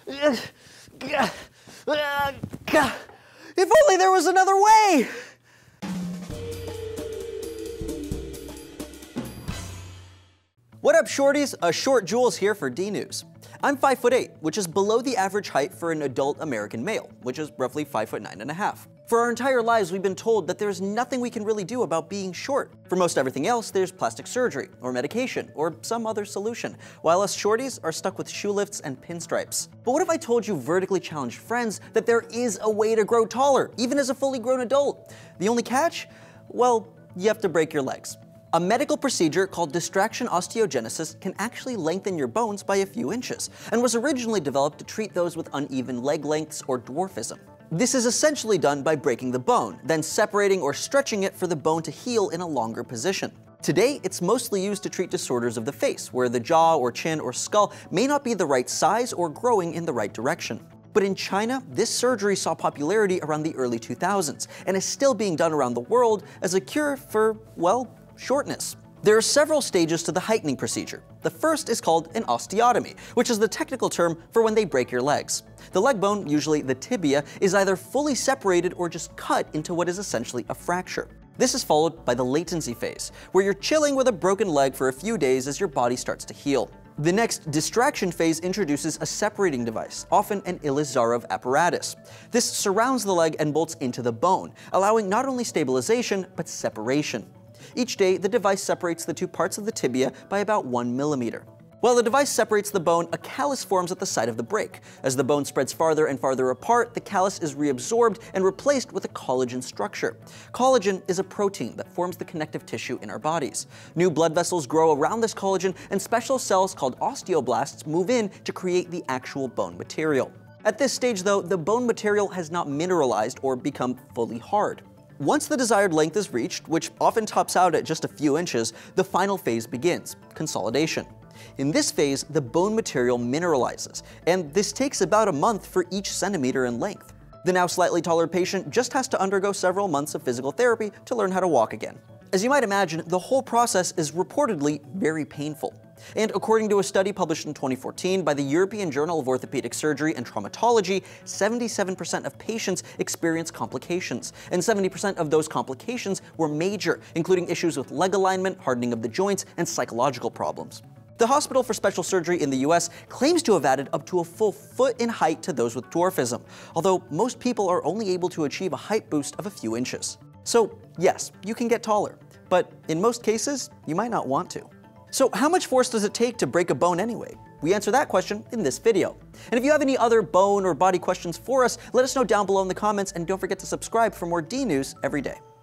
If only there was another way! What up, shorties? Short Jules here for D-News. I'm 5'8", which is below the average height for an adult American male, which is roughly 5'9½". For our entire lives, we've been told that there's nothing we can really do about being short. For most everything else, there's plastic surgery, or medication, or some other solution, while us shorties are stuck with shoe lifts and pinstripes. But what if I told you vertically challenged friends that there is a way to grow taller, even as a fully grown adult? The only catch? Well, you have to break your legs. A medical procedure called distraction osteogenesis can actually lengthen your bones by a few inches, and was originally developed to treat those with uneven leg lengths or dwarfism. This is essentially done by breaking the bone, then separating or stretching it for the bone to heal in a longer position. Today, it's mostly used to treat disorders of the face, where the jaw or chin or skull may not be the right size or growing in the right direction. But in China, this surgery saw popularity around the early 2000s, and is still being done around the world as a cure for, well, shortness. There are several stages to the heightening procedure. The first is called an osteotomy, which is the technical term for when they break your legs. The leg bone, usually the tibia, is either fully separated or just cut into what is essentially a fracture. This is followed by the latency phase, where you're chilling with a broken leg for a few days as your body starts to heal. The next distraction phase introduces a separating device, often an Ilizarov apparatus. This surrounds the leg and bolts into the bone, allowing not only stabilization, but separation. Each day, the device separates the two parts of the tibia by about 1 millimeter. While the device separates the bone, a callus forms at the site of the break. As the bone spreads farther and farther apart, the callus is reabsorbed and replaced with a collagen structure. Collagen is a protein that forms the connective tissue in our bodies. New blood vessels grow around this collagen, and special cells called osteoblasts move in to create the actual bone material. At this stage, though, the bone material has not mineralized or become fully hard. Once the desired length is reached, which often tops out at just a few inches, the final phase begins, consolidation. In this phase, the bone material mineralizes, and this takes about a month for each centimeter in length. The now slightly taller patient just has to undergo several months of physical therapy to learn how to walk again. As you might imagine, the whole process is reportedly very painful. And according to a study published in 2014 by the European Journal of Orthopedic Surgery and Traumatology, 77% of patients experience complications, and 70% of those complications were major, including issues with leg alignment, hardening of the joints, and psychological problems. The Hospital for Special Surgery in the US claims to have added up to a full foot in height to those with dwarfism, although most people are only able to achieve a height boost of a few inches. So yes, you can get taller, but in most cases, you might not want to. So how much force does it take to break a bone anyway? We answer that question in this video. And if you have any other bone or body questions for us, let us know down below in the comments, and don't forget to subscribe for more D-News every day.